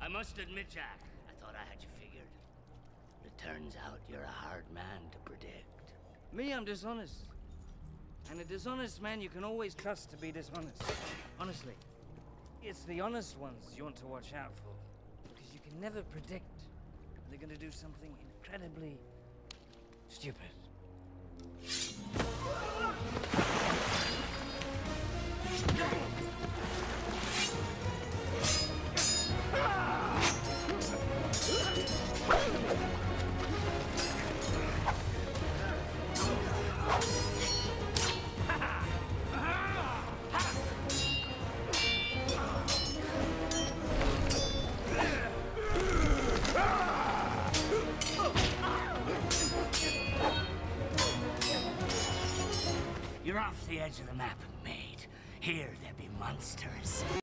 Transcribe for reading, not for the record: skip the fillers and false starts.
I must admit, Jack, I thought I had you figured. But it turns out you're a hard man to predict. Me, I'm dishonest. And a dishonest man you can always trust to be dishonest. Honestly, it's the honest ones you want to watch out for. Because you can never predict when they're going to do something incredibly stupid. You're off the edge of the map, mate. Here there be monsters.